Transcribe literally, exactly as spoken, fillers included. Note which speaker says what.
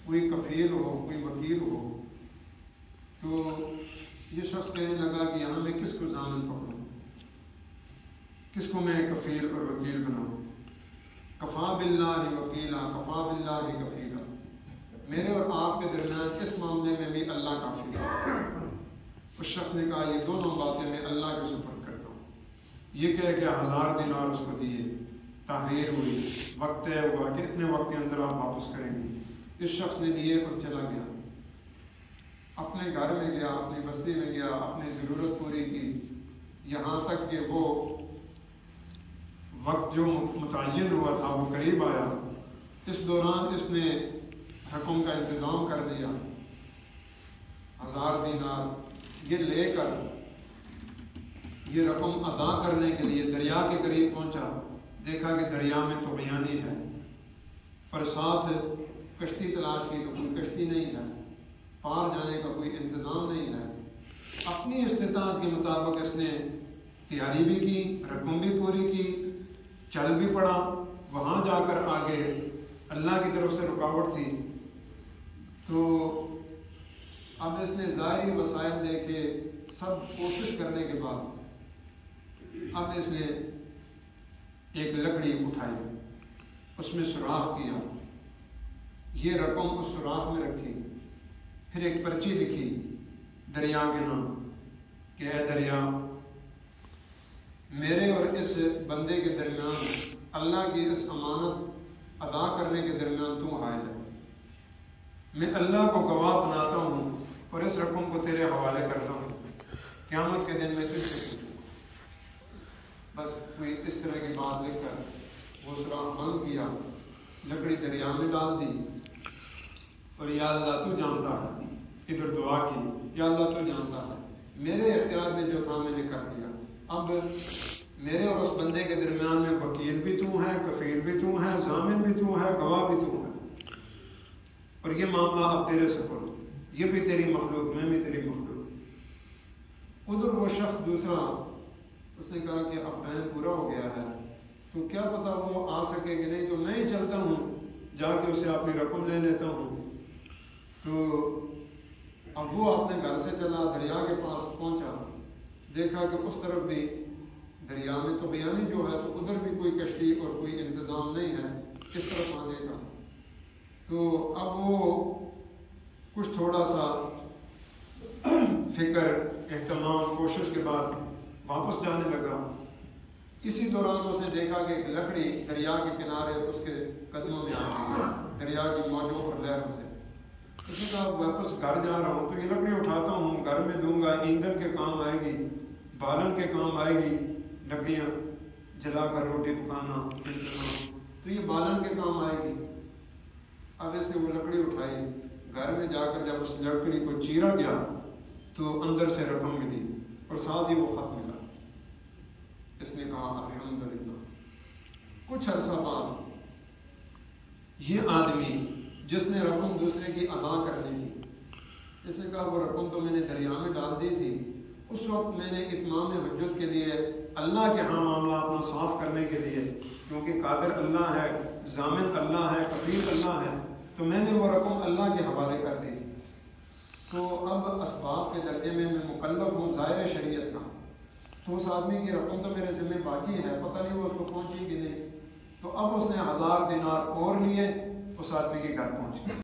Speaker 1: کوئی کفیل ہو کوئی وکیل ہو، تو یہ شخص کہنے لگا کہ یہاں میں کس کو ضامن پکڑوں، کس کو میں کفیل اور وکیل بناؤں؟ کفا باللہ وکیلا کفا باللہ کفیلا، میرے اور آپ کے درمیان اس معاملے میں بھی اللہ کافی ہے۔ اس شخص نے کہا یہ دونوں باتیں میں اللہ کے سپرد کرتا ہوں۔ یہ کہہ کہ ہزار دینار اس کو دیے، تحریر ہوئی، وقت طے ہوا کہ اتنے وقت کے اندر آپ واپس کریں گے۔ اس شخص نے دیے اور چلا گیا، اپنے گھر میں گیا، اپنی بستی میں گیا، اپنی ضرورت پوری کی، یہاں تک کہ وہ وقت جو متعین ہوا تھا وہ قریب آیا۔ اس دوران اس نے رقم کا انتظام کر دیا، ہزار دینار یہ لے کر یہ رقم ادا کرنے کے لیے دریا کے قریب پہنچا، دیکھا کہ دریا میں تو بیانی ہے، پر ساتھ کشتی تلاش کی تو کوئی کشتی نہیں ہے، پار جانے کا کوئی انتظام نہیں ہے۔ اپنی استطاعت کے مطابق اس نے تیاری بھی کی، رقم بھی پوری کی، چل بھی پڑا۔ وہاں جا کر آگے اللہ کی طرف سے رکاوٹ تھی، تو اب اس نے ظاہری وسائل دیکھے، سب کوشش کرنے کے بعد اب اس نے ایک لکڑی اٹھائی، اس میں سوراخ کیا، یہ رقم اس سوراخ میں رکھی، پھر ایک پرچی لکھی دریا کے نام کہ اے دریا، میرے اور اس بندے کے درمیان اللہ کی اس امانت ادا کرنے کے درمیان تو حائل ہے، میں اللہ کو گواہ بناتا ہوں اور اس رقم کو تیرے حوالے کرتا ہوں، قیامت کے دن میں تجھ سے پوچھوں۔ بس کوئی اس طرح کی بات لکھ کر وہ سوراخ بند کیا، لکڑی دریا میں ڈال دی، اور یا اللہ تو جانتا ہے، ادھر دعا کی، یا اللہ تو جانتا ہے، میرے اختیار میں جو تھا میں نے کر دیا، اب میرے اور اس بندے کے درمیان میں وکیل بھی تو ہے، کفیل بھی تو ہے، ضامن بھی تو ہے، گواہ بھی تو ہے، اور یہ معاملہ اب تیرے سپرد، یہ بھی تیری مخلوق، میں بھی تیری مخلوق۔ ادھر وہ شخص دوسرا اس نے کہا کہ اب ٹائم پورا ہو گیا ہے، تو کیا پتا وہ آ سکے کہ نہیں، تو میں ہی چلتا ہوں، جا کے اسے اپنی رقم لے لیتا ہوں۔ تو اب وہ اپنے گھر سے چلا، دریا کے پاس پہنچا، دیکھا کہ اس طرف بھی دریا میں تو بیانی جو ہے، تو ادھر بھی کوئی کشتی اور کوئی انتظام نہیں ہے اس طرف آنے کا۔ تو اب وہ کچھ تھوڑا سا فکر، اہتمام، کوشش کے بعد واپس جانے لگا۔ اسی دوران اس نے دیکھا کہ ایک لکڑی دریا کے کنارے اس کے قدموں میں آ گئی، دریا کی موجوں اور لہروں سے۔ اس نے کہا واپس گھر جا رہا ہوں تو یہ لکڑی اٹھاتا ہوں، گھر میں دوں گا، ایندھن کے کام آئے گی، بالن کے کام آئے گی، لکڑیاں جلا کر روٹی پکانا، تو یہ بالن کے کام آئے گی۔ اب اس نے وہ لکڑی اٹھائی، گھر میں جا کر جب اس لکڑی کو چیرا گیا تو اندر سے رقم ملی اور ساتھ ہی وہ خط ملا۔ اس نے کہا الحمدللہ۔ کچھ عرصہ بعد یہ آدمی جس نے رقم دوسرے کی ادا کرنی تھی، اس نے کہا وہ رقم تو میں نے دریا میں ڈال دی تھی، اس وقت میں نے اتمام حجت کے لیے اللہ کے ہاں معاملہ اپنا صاف کرنے کے لیے، کیونکہ قادر اللہ ہے، ضامن اللہ ہے، کفیل اللہ ہے، تو میں نے وہ رقم اللہ کے حوالے کر دی۔ تو اب اسباب کے درجے میں میں مکلف ہوں ظاہر شریعت کا، تو اس آدمی کی رقم تو میرے ذمہ باقی ہے، پتہ نہیں وہ اس کو پہنچی کہ نہیں۔ تو اب اس نے ہزار دینار اور لیے، اس آدمی کے گھر پہنچ گئے۔